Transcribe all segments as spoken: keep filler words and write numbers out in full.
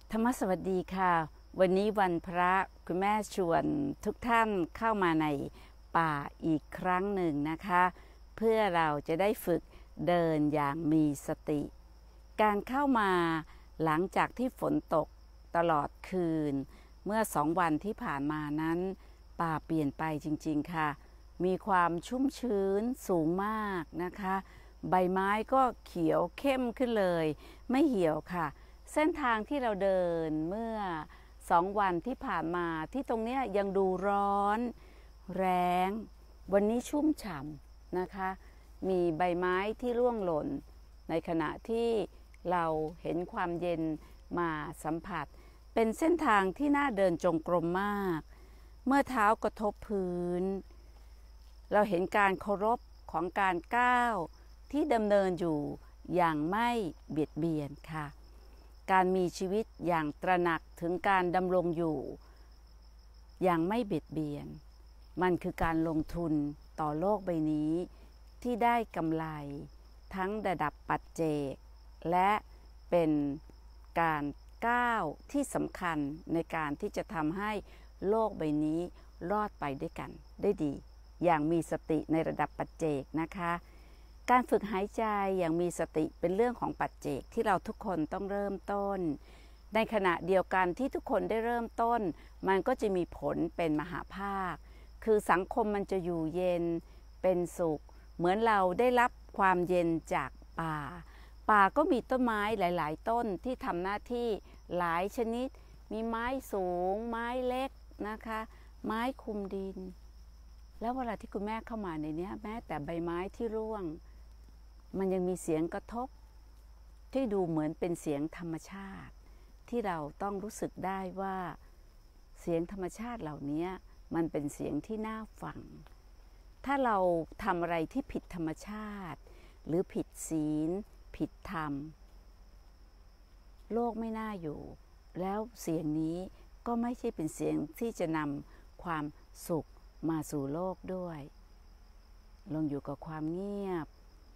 ธรรมสวัสดีค่ะวันนี้วันพระคุณแม่ชวนทุกท่านเข้ามาในป่าอีกครั้งหนึ่งนะคะเพื่อเราจะได้ฝึกเดินอย่างมีสติการเข้ามาหลังจากที่ฝนตกตลอดคืนเมื่อสองวันที่ผ่านมานั้นป่าเปลี่ยนไปจริงๆค่ะมีความชุ่มชื้นสูงมากนะคะใบไม้ก็เขียวเข้มขึ้นเลยไม่เหี่ยวค่ะเส้นทางที่เราเดินเมื่อสองวันที่ผ่านมาที่ตรงนี้ยังดูร้อนแรงวันนี้ชุ่มฉ่ำนะคะมีใบไม้ที่ร่วงหล่นในขณะที่เราเห็นความเย็นมาสัมผัสเป็นเส้นทางที่น่าเดินจงกรมมากเมื่อเท้ากระทบพื้นเราเห็นการเคารพของการก้าวที่ดำเนินอยู่อย่างไม่เบียดเบียนค่ะการมีชีวิตอย่างตระหนักถึงการดำรงอยู่อย่างไม่เบียดเบียนมันคือการลงทุนต่อโลกใบนี้ที่ได้กำไรทั้งระดับปัจเจกและเป็นการก้าวที่สำคัญในการที่จะทำให้โลกใบนี้รอดไปด้วยกันได้ดีอย่างมีสติในระดับปัจเจกนะคะการฝึกหายใจอย่างมีสติเป็นเรื่องของปัจเจกที่เราทุกคนต้องเริ่มต้นในขณะเดียวกันที่ทุกคนได้เริ่มต้นมันก็จะมีผลเป็นมหาภาคคือสังคมมันจะอยู่เย็นเป็นสุขเหมือนเราได้รับความเย็นจากป่าป่าก็มีต้นไม้หลายๆต้นที่ทำหน้าที่หลายชนิดมีไม้สูงไม้เล็กนะคะไม้คุมดินแล้วเวลาที่คุณแม่เข้ามาในนี้แม้แต่ใบไม้ที่ร่วงมันยังมีเสียงกระทบที่ดูเหมือนเป็นเสียงธรรมชาติที่เราต้องรู้สึกได้ว่าเสียงธรรมชาติเหล่านี้มันเป็นเสียงที่น่าฟังถ้าเราทำอะไรที่ผิดธรรมชาติหรือผิดศีลผิดธรรมโลกไม่น่าอยู่แล้วเสียงนี้ก็ไม่ใช่เป็นเสียงที่จะนำความสุขมาสู่โลกด้วยลงอยู่กับความเงียบ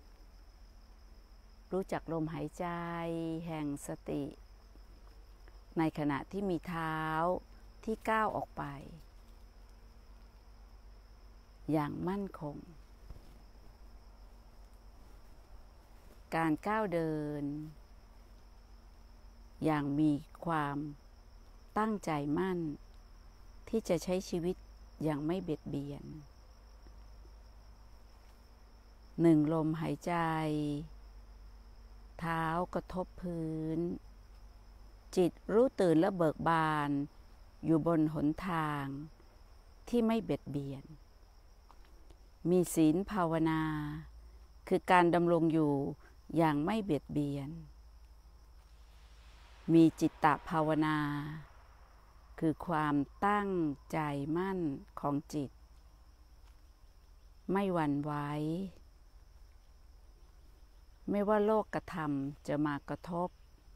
รู้จักลมหายใจแห่งสติในขณะที่มีเท้าที่ก้าวออกไปอย่างมั่นคงการก้าวเดินอย่างมีความตั้งใจมั่นที่จะใช้ชีวิตอย่างไม่เบียดเบียนหนึ่งลมหายใจเท้ากระทบพื้นจิตรู้ตื่นและเบิกบานอยู่บนหนทางที่ไม่เบียดเบียนมีศีลภาวนาคือการดำรงอยู่อย่างไม่เบียดเบียนมีจิตตภาวนาคือความตั้งใจมั่นของจิตไม่หวั่นไหวไม่ว่าโลกกระทำจะมากระทบ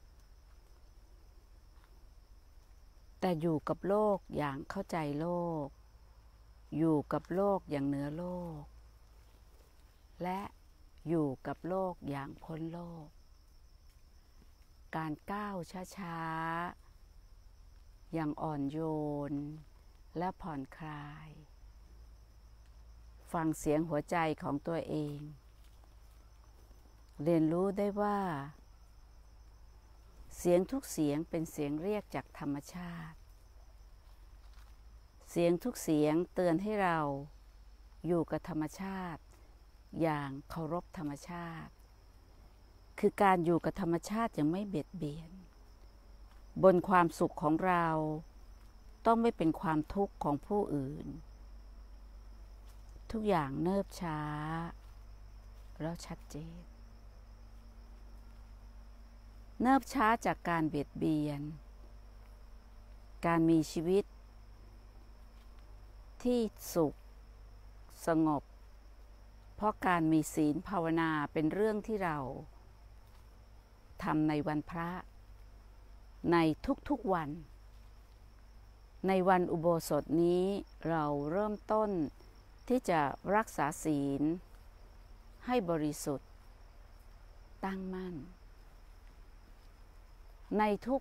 แต่อยู่กับโลกอย่างเข้าใจโลกอยู่กับโลกอย่างเหนือโลกและอยู่กับโลกอย่างพ้นโลกการก้าวช้าๆอย่างอ่อนโยนและผ่อนคลายฟังเสียงหัวใจของตัวเองเรียนรู้ได้ว่าเสียงทุกเสียงเป็นเสียงเรียกจากธรรมชาติเสียงทุกเสียงเตือนให้เราอยู่กับธรรมชาติอย่างเคารพธรรมชาติคือการอยู่กับธรรมชาติอย่างไม่เบียดเบียนบนความสุขของเราต้องไม่เป็นความทุกข์ของผู้อื่นทุกอย่างเนิบช้าแล้วชัดเจนเนิบช้าจากการเบียดเบียนการมีชีวิตที่สุขสงบเพราะการมีศีลภาวนาเป็นเรื่องที่เราทำในวันพระในทุกๆวันในวันอุโบสถนี้เราเริ่มต้นที่จะรักษาศีลให้บริสุทธิ์ตั้งมั่นในทุก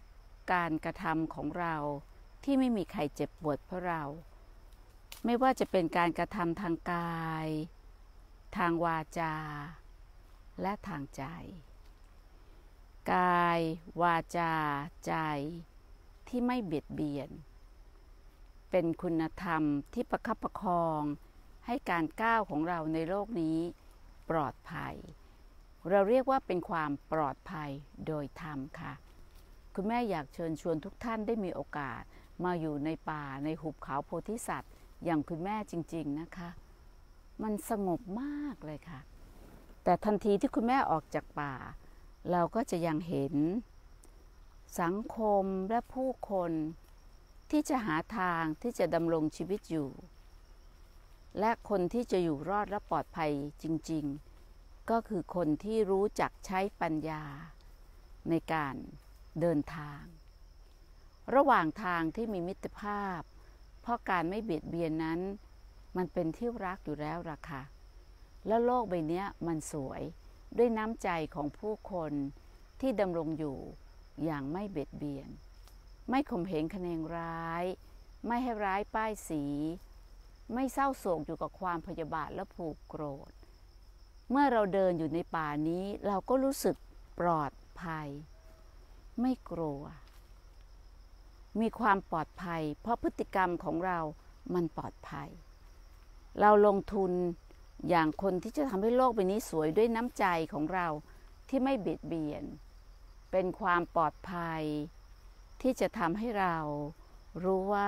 การกระทำของเราที่ไม่มีใครเจ็บปวดเพราะเราไม่ว่าจะเป็นการกระทำทางกายทางวาจาและทางใจกายวาจาใจที่ไม่เบียดเบียนเป็นคุณธรรมที่ประคับประคองให้การก้าวของเราในโลกนี้ปลอดภัยเราเรียกว่าเป็นความปลอดภัยโดยธรรมค่ะคุณแม่อยากเชิญชวนทุกท่านได้มีโอกาสมาอยู่ในป่าในหุบเขาโพธิสัตว์อย่างคุณแม่จริงๆนะคะมันสงบมากเลยค่ะแต่ทันทีที่คุณแม่ออกจากป่าเราก็จะยังเห็นสังคมและผู้คนที่จะหาทางที่จะดำรงชีวิตอยู่และคนที่จะอยู่รอดและปลอดภัยจริงๆก็คือคนที่รู้จักใช้ปัญญาในการเดินทางระหว่างทางที่มีมิตรภาพเพราะการไม่เบียดเบียนนั้นมันเป็นที่รักอยู่แล้วล่ะค่ะแล้วโลกใบนี้มันสวยด้วยน้ำใจของผู้คนที่ดำรงอยู่อย่างไม่เบียดเบียนไม่ข่มเหงคะแนนร้ายไม่ให้ร้ายป้ายสีไม่เศร้าโศกอยู่กับความพยาบาทและผูกโกรธเมื่อเราเดินอยู่ในป่านี้เราก็รู้สึกปลอดภัยไม่กลัวมีความปลอดภัยเพราะพฤติกรรมของเรามันปลอดภัยเราลงทุนอย่างคนที่จะทำให้โลกใบนี้สวยด้วยน้ำใจของเราที่ไม่เบียดเบียนเป็นความปลอดภัยที่จะทำให้เรารู้ว่า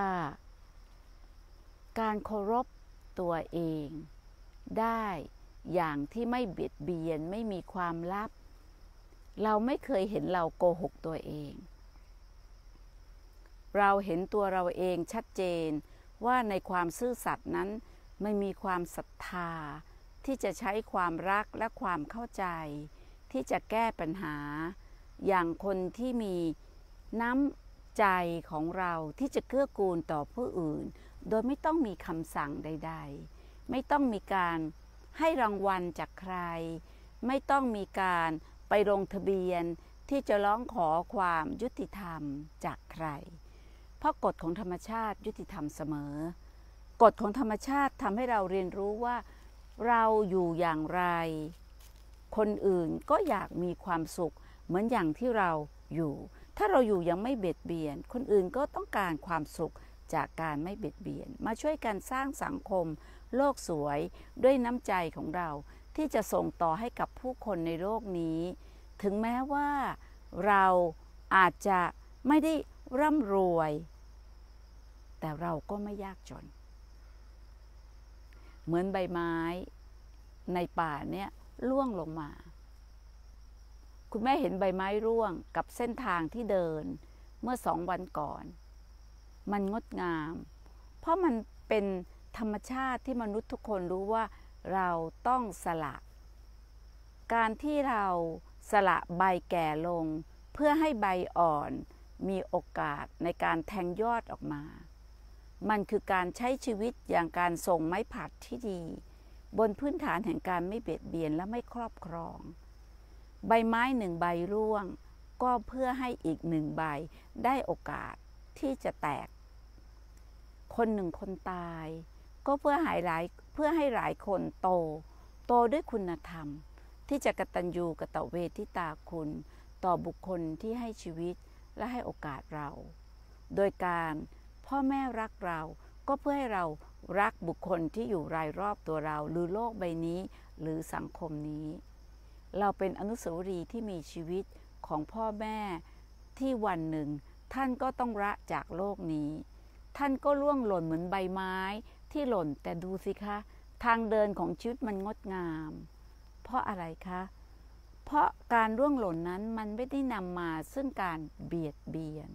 การเคารพตัวเองได้อย่างที่ไม่เบียดเบียนไม่มีความลับเราไม่เคยเห็นเราโกหกตัวเองเราเห็นตัวเราเองชัดเจนว่าในความซื่อสัตย์นั้นมันมีความศรัทธาที่จะใช้ความรักและความเข้าใจที่จะแก้ปัญหาอย่างคนที่มีน้ำใจของเราที่จะเกื้อกูลต่อผู้อื่นโดยไม่ต้องมีคำสั่งใดๆไม่ต้องมีการให้รางวัลจากใครไม่ต้องมีการไปลงทะเบียนที่จะร้องขอความยุติธรรมจากใครเพราะกฎของธรรมชาติยุติธรรมเสมอกฎของธรรมชาติทำให้เราเรียนรู้ว่าเราอยู่อย่างไรคนอื่นก็อยากมีความสุขเหมือนอย่างที่เราอยู่ถ้าเราอยู่ยังไม่เบียดเบียนคนอื่นก็ต้องการความสุขจากการไม่เบียดเบียนมาช่วยกันสร้างสังคมโลกสวยด้วยน้ำใจของเราที่จะส่งต่อให้กับผู้คนในโลกนี้ถึงแม้ว่าเราอาจจะไม่ได้ร่ำรวยแต่เราก็ไม่ยากจนเหมือนใบไม้ในป่าเนี่ยร่วงลงมาคุณแม่เห็นใบไม้ร่วงกับเส้นทางที่เดินเมื่อสองวันก่อนมันงดงามเพราะมันเป็นธรรมชาติที่มนุษย์ทุกคนรู้ว่าเราต้องสละการที่เราสละใบแก่ลงเพื่อให้ใบอ่อนมีโอกาสในการแทงยอดออกมามันคือการใช้ชีวิตอย่างการส่งไม้ผลัดที่ดีบนพื้นฐานแห่งการไม่เบียดเบียนและไม่ครอบครองใบไม้หนึ่งใบร่วงก็เพื่อให้อีกหนึ่งใบได้โอกาสที่จะแตกคนหนึ่งคนตายก็เพื่อหายหลายเพื่อให้หลายคนโตโตด้วยคุณธรรมที่จะกตัญญูกตเวทิตาคุณต่อบุคคลที่ให้ชีวิตและให้โอกาสเราโดยการพ่อแม่รักเราก็เพื่อให้เรารักบุคคลที่อยู่รายรอบตัวเราหรือโลกใบนี้หรือสังคมนี้เราเป็นอนุสาวรีย์ที่มีชีวิตของพ่อแม่ที่วันหนึ่งท่านก็ต้องละจากโลกนี้ท่านก็ร่วงหล่นเหมือนใบไม้ที่หล่นแต่ดูสิคะทางเดินของชีวิตมันงดงามเพราะอะไรคะเพราะการร่วงหล่นนั้นมันไม่ได้นำมาซึ่งการเบียดเบียน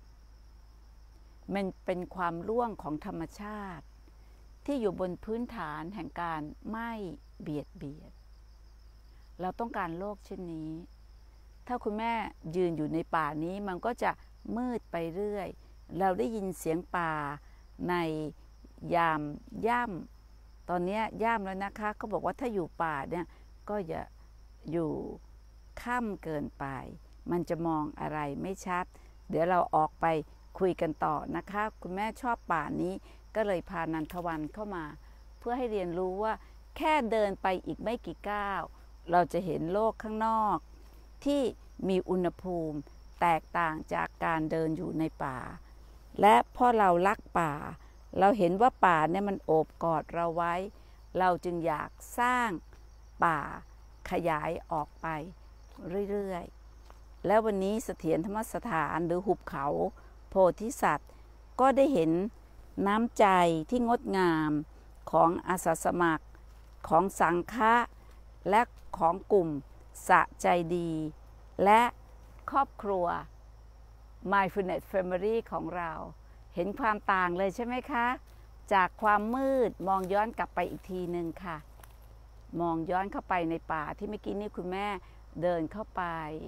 มันเป็นความร่วงของธรรมชาติที่อยู่บนพื้นฐานแห่งการไม่เบียดเบียนเราต้องการโลกเช่นนี้ถ้าคุณแม่ยืนอยู่ในป่านี้มันก็จะมืดไปเรื่อยเราได้ยินเสียงป่าในยามย่ำตอนนี้ย่ำแล้วนะคะเขาบอกว่าถ้าอยู่ป่าเนี่ยก็อย่าอยู่ค่ำเกินไปมันจะมองอะไรไม่ชัดเดี๋ยวเราออกไปคุยกันต่อนะคะคุณแม่ชอบป่านี้ก็เลยพานันทวันเข้ามาเพื่อให้เรียนรู้ว่าแค่เดินไปอีกไม่กี่ก้าวเราจะเห็นโลกข้างนอกที่มีอุณหภูมิแตกต่างจากการเดินอยู่ในป่าและพอเรารักป่าเราเห็นว่าป่าเนี่ยมันโอบกอดเราไว้เราจึงอยากสร้างป่าขยายออกไปเรื่อยๆแล้ววันนี้เสถียรธรรมสถานหรือหุบเขาโพธิสัตว์ก็ได้เห็นน้ำใจที่งดงามของอาสาสมัครของสังฆะและของกลุ่มสะใจดีและครอบครัว Mindfulness Family ของเราเห็นความต่างเลยใช่ไหมคะจากความมืดมองย้อนกลับไปอีกทีหนึ่งค่ะมองย้อนเข้าไปในป่าที่เมื่อกี้นี่คุณแม่เดินเข้าไป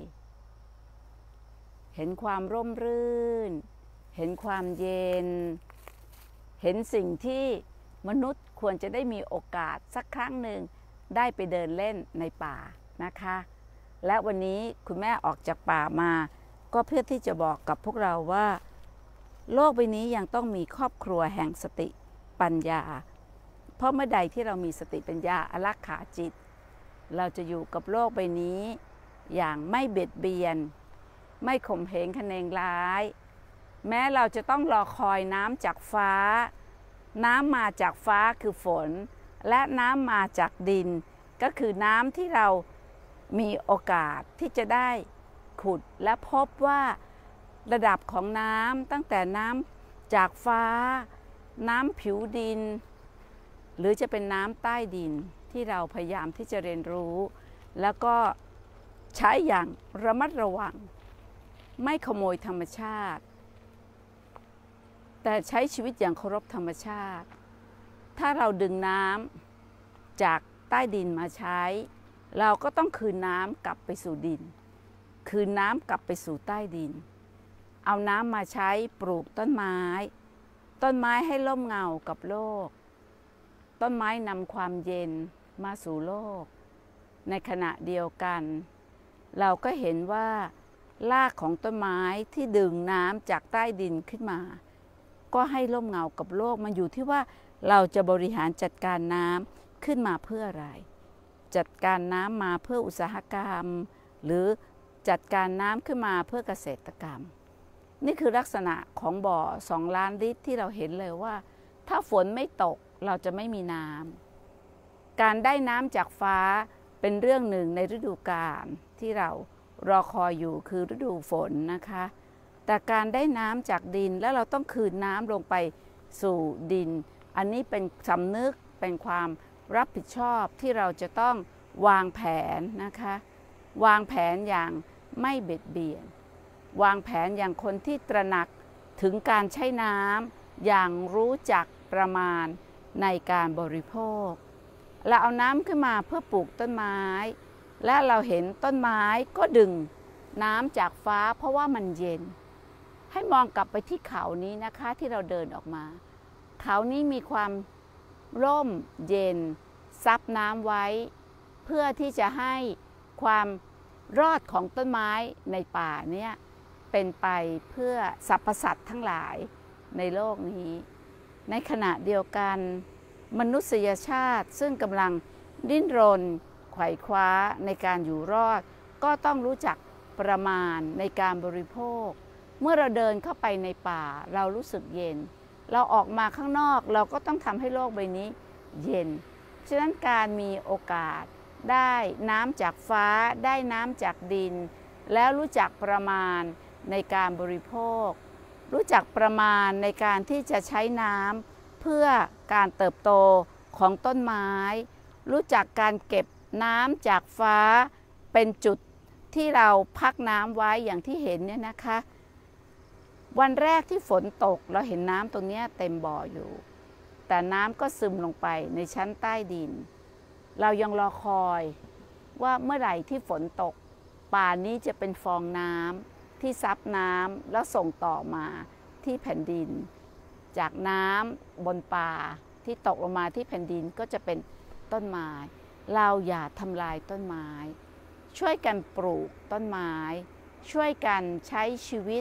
เห็นความร่มรื่นเห็นความเย็นเห็นสิ่งที่มนุษย์ควรจะได้มีโอกาสสักครั้งหนึ่งได้ไปเดินเล่นในป่านะคะและวันนี้คุณแม่ออกจากป่ามาก็เพื่อที่จะบอกกับพวกเราว่าโลกใบนี้ยังต้องมีครอบครัวแห่งสติปัญญาเพราะเมื่อใดที่เรามีสติปัญญาอารักขาจิตเราจะอยู่กับโลกใบนี้อย่างไม่เบียดเบียนไม่ข่มเหงคะเนงร้ายแม้เราจะต้องรอคอยน้ำจากฟ้าน้ำมาจากฟ้าคือฝนและน้ำมาจากดินก็คือน้ำที่เรามีโอกาสที่จะได้ขุดและพบว่าระดับของน้ำตั้งแต่น้ำจากฟ้าน้ำผิวดินหรือจะเป็นน้ำใต้ดินที่เราพยายามที่จะเรียนรู้แล้วก็ใช้อย่างระมัดระวังไม่ขโมยธรรมชาติแต่ใช้ชีวิตอย่างเคารพธรรมชาติถ้าเราดึงน้ำจากใต้ดินมาใช้เราก็ต้องคืนน้ำกลับไปสู่ดินคืนน้ำกลับไปสู่ใต้ดินเอาน้ำมาใช้ปลูกต้นไม้ต้นไม้ให้ร่มเงากับโลกต้นไม้นำความเย็นมาสู่โลกในขณะเดียวกันเราก็เห็นว่ารากของต้นไม้ที่ดึงน้ำจากใต้ดินขึ้นมาก็ให้ร่มเงากับโลกมันอยู่ที่ว่าเราจะบริหารจัดการน้ำขึ้นมาเพื่ออะไรจัดการน้ำมาเพื่ออุตสาหกรรมหรือจัดการน้ำขึ้นมาเพื่อเกษตรกรรมนี่คือลักษณะของบ่อสองล้านลิตรที่เราเห็นเลยว่าถ้าฝนไม่ตกเราจะไม่มีน้ำการได้น้ำจากฟ้าเป็นเรื่องหนึ่งในฤดูกาลที่เรารอคอยอยู่คือฤดูฝนนะคะแต่การได้น้ำจากดินแล้วเราต้องคืนน้ำลงไปสู่ดินอันนี้เป็นสำนึกเป็นความรับผิดชอบที่เราจะต้องวางแผนนะคะวางแผนอย่างไม่เบียดเบียนวางแผนอย่างคนที่ตระหนักถึงการใช้น้ำอย่างรู้จักประมาณในการบริโภคเราเอาน้ำขึ้นมาเพื่อปลูกต้นไม้และเราเห็นต้นไม้ก็ดึงน้ำจากฟ้าเพราะว่ามันเย็นให้มองกลับไปที่เขานี้นะคะที่เราเดินออกมาเขานี้มีความร่มเย็นซับน้ำไว้เพื่อที่จะให้ความรอดของต้นไม้ในป่าเนี่ยเป็นไปเพื่อสรรพสัตว์ทั้งหลายในโลกนี้ในขณะเดียวกันมนุษยชาติซึ่งกำลังดิ้นรนไขว่คว้าในการอยู่รอดก็ต้องรู้จักประมาณในการบริโภคเมื่อเราเดินเข้าไปในป่าเรารู้สึกเย็นเราออกมาข้างนอกเราก็ต้องทำให้โลกใบนี้เย็นฉะนั้นการมีโอกาสได้น้ำจากฟ้าได้น้ำจากดินแล้วรู้จักประมาณในการบริโภครู้จักประมาณในการที่จะใช้น้ำเพื่อการเติบโตของต้นไม้รู้จักการเก็บน้ำจากฟ้าเป็นจุดที่เราพักน้ำไว้อย่างที่เห็นเนี่ยนะคะวันแรกที่ฝนตกเราเห็นน้ำตรงนี้เต็มบ่ออยู่แต่น้ำก็ซึมลงไปในชั้นใต้ดินเรายังรอคอยว่าเมื่อไหร่ที่ฝนตกป่านี้จะเป็นฟองน้ำที่ซับน้ำแล้วส่งต่อมาที่แผ่นดินจากน้ำบนป่าที่ตกลงมาที่แผ่นดินก็จะเป็นต้นไม้เราอย่าทำลายต้นไม้ช่วยกันปลูกต้นไม้ช่วยกันใช้ชีวิต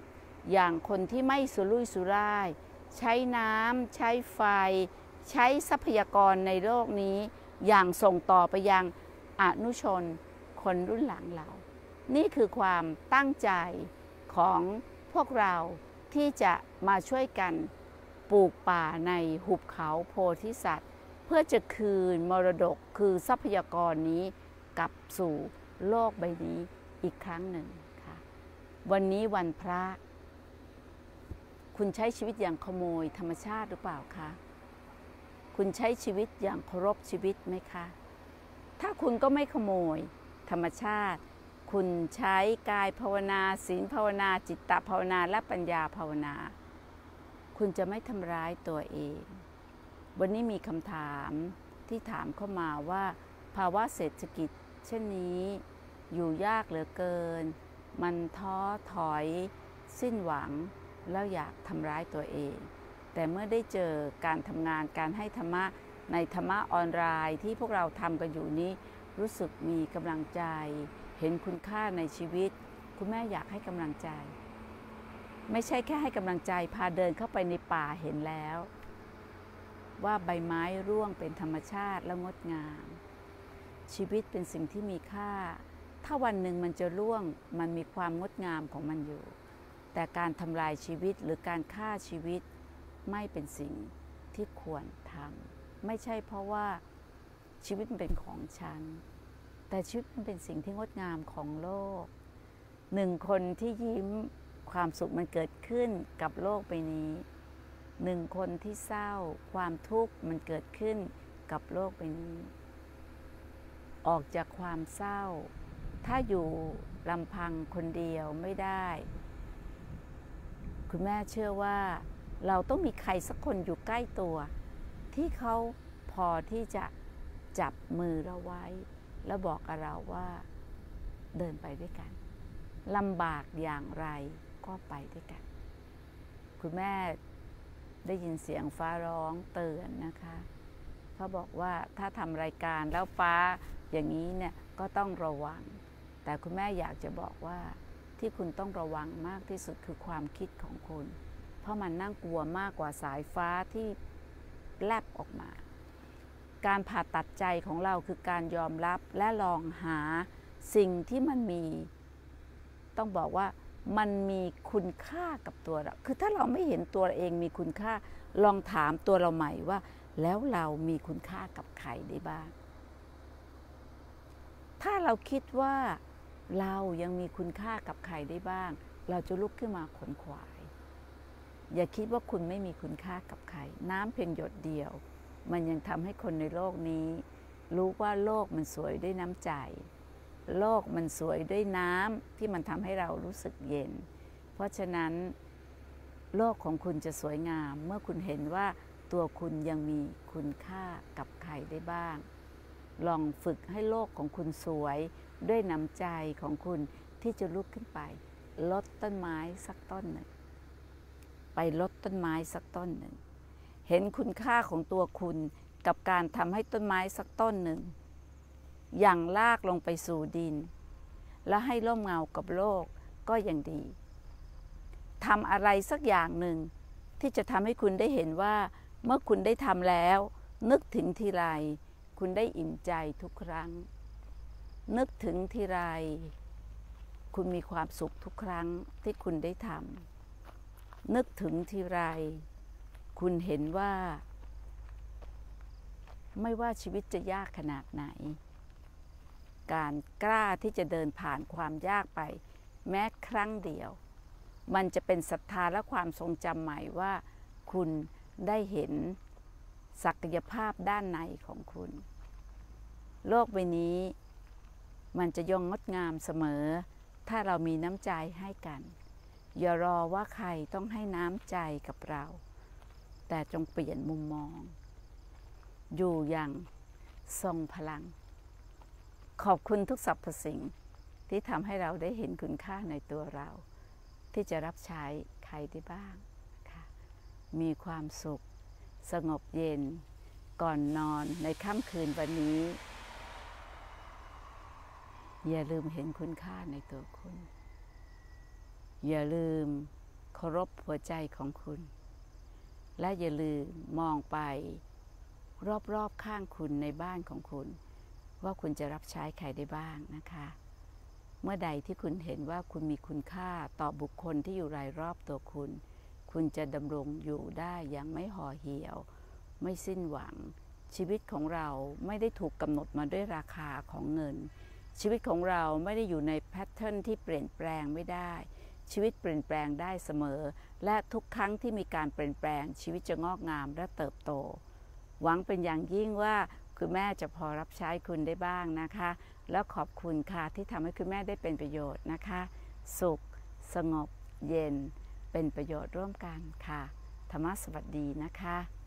อย่างคนที่ไม่สุรุ่ยสุร่ายใช้น้ำใช้ไฟใช้ทรัพยากรในโลกนี้อย่างส่งต่อไปยังอนุชนคนรุ่นหลังเรานี่คือความตั้งใจของพวกเราที่จะมาช่วยกันปลูกป่าในหุบเขาโพธิสัตว์เพื่อจะคืนมรดกคือทรัพยากรนี้กลับสู่โลกใบนี้อีกครั้งหนึ่งค่ะวันนี้วันพระคุณใช้ชีวิตอย่างขโมยธรรมชาติหรือเปล่าคะคุณใช้ชีวิตอย่างเคารพชีวิตไหมคะถ้าคุณก็ไม่ขโมยธรรมชาติคุณใช้กายภาวนาศีลภาวนาจิตตภาวนาและปัญญาภาวนาคุณจะไม่ทำร้ายตัวเองวันนี้มีคำถามที่ถามเข้ามาว่าภาวะเศรษฐกิจเช่นนี้อยู่ยากเหลือเกินมันท้อถอยสิ้นหวังแล้วอยากทำร้ายตัวเองแต่เมื่อได้เจอการทำงานการให้ธรรมะในธรรมะออนไลน์ที่พวกเราทำกันอยู่นี้รู้สึกมีกำลังใจเห็นคุณค่าในชีวิตคุณแม่อยากให้กำลังใจไม่ใช่แค่ให้กำลังใจพาเดินเข้าไปในป่าเห็นแล้วว่าใบไม้ร่วงเป็นธรรมชาติและงดงามชีวิตเป็นสิ่งที่มีค่าถ้าวันหนึ่งมันจะร่วงมันมีความงดงามของมันอยู่แต่การทำลายชีวิตหรือการฆ่าชีวิตไม่เป็นสิ่งที่ควรทำไม่ใช่เพราะว่าชีวิตมันเป็นของฉันแต่ชีวิตมันเป็นสิ่งที่งดงามของโลกหนึ่งคนที่ยิ้มความสุขมันเกิดขึ้นกับโลกใบนี้หนึ่งคนที่เศร้าความทุกข์มันเกิดขึ้นกับโลกใบนี้ออกจากความเศร้าถ้าอยู่ลำพังคนเดียวไม่ได้คุณแม่เชื่อว่าเราต้องมีใครสักคนอยู่ใกล้ตัวที่เขาพอที่จะจับมือเราไว้แล้วบอกกับเราว่าเดินไปด้วยกันลำบากอย่างไรก็ไปด้วยกันคุณแม่ได้ยินเสียงฟ้าร้องเตือนนะคะเขาบอกว่าถ้าทำรายการแล้วฟ้าอย่างนี้เนี่ยก็ต้องระวังแต่คุณแม่อยากจะบอกว่าที่คุณต้องระวังมากที่สุดคือความคิดของคุณเพราะมันน่ากลัวมากกว่าสายฟ้าที่แลบออกมาการผ่าตัดใจของเราคือการยอมรับและลองหาสิ่งที่มันมีต้องบอกว่ามันมีคุณค่ากับตัวเราคือถ้าเราไม่เห็นตัวเองมีคุณค่าลองถามตัวเราใหม่ว่าแล้วเรามีคุณค่ากับใครได้บ้างถ้าเราคิดว่าเรายังมีคุณค่ากับใครได้บ้างเราจะลุกขึ้นมาขนขวายอย่าคิดว่าคุณไม่มีคุณค่ากับใครน้ำเพียงหยดเดียวมันยังทำให้คนในโลกนี้รู้ว่าโลกมันสวยด้วยน้ำใจโลกมันสวยด้วยน้ำที่มันทำให้เรารู้สึกเย็นเพราะฉะนั้นโลกของคุณจะสวยงามเมื่อคุณเห็นว่าตัวคุณยังมีคุณค่ากับใครได้บ้างลองฝึกให้โลกของคุณสวยด้วยน้ำใจของคุณที่จะลุกขึ้นไปลดต้นไม้สักต้นหนึ่งไปลดต้นไม้สักต้นหนึ่งเห็นคุณค่าของตัวคุณกับการทำให้ต้นไม้สักต้นหนึ่งอย่างลากลงไปสู่ดินแล้วให้ร่มเงากับโลกก็ยังดีทำอะไรสักอย่างหนึ่งที่จะทำให้คุณได้เห็นว่าเมื่อคุณได้ทำแล้วนึกถึงทีไรคุณได้อิ่มใจทุกครั้งนึกถึงทีไรคุณมีความสุขทุกครั้งที่คุณได้ทำนึกถึงทีไรคุณเห็นว่าไม่ว่าชีวิตจะยากขนาดไหนการกล้าที่จะเดินผ่านความยากไปแม้ครั้งเดียวมันจะเป็นศรัทธาและความทรงจำใหม่ว่าคุณได้เห็นศักยภาพด้านในของคุณโลกใบนี้มันจะย่อมงดงามเสมอถ้าเรามีน้ำใจให้กันอย่ารอว่าใครต้องให้น้ำใจกับเราแต่จงเปลี่ยนมุมมองอยู่อย่างทรงพลังขอบคุณทุกสรรพสิ่งที่ทำให้เราได้เห็นคุณค่าในตัวเราที่จะรับใช้ใครได้บ้างค่ะมีความสุขสงบเย็นก่อนนอนในค่ำคืนวันนี้อย่าลืมเห็นคุณค่าในตัวคุณอย่าลืมเคารพหัวใจของคุณ และอย่าลืมมองไปรอบๆข้างคุณในบ้านของคุณว่าคุณจะรับใช้ใครได้บ้างนะคะเมื่อใดที่คุณเห็นว่าคุณมีคุณค่าต่อบุคคลที่อยู่รายรอบตัวคุณคุณจะดำรงอยู่ได้อย่างไม่ห่อเหี่ยวไม่สิ้นหวังชีวิตของเราไม่ได้ถูกกำหนดมาด้วยราคาของเงินชีวิตของเราไม่ได้อยู่ในแพทเทิร์นที่เปลี่ยนแปลงไม่ได้ชีวิตเปลี่ยนแปลงได้เสมอและทุกครั้งที่มีการเปลี่ยนแปลงชีวิตจะงอกงามและเติบโตหวังเป็นอย่างยิ่งว่าคุณแม่จะพอรับใช้คุณได้บ้างนะคะแล้วขอบคุณค่ะที่ทำให้คุณแม่ได้เป็นประโยชน์นะคะสุขสงบเย็นเป็นประโยชน์ร่วมกันค่ะธรรมะสวัสดีนะคะ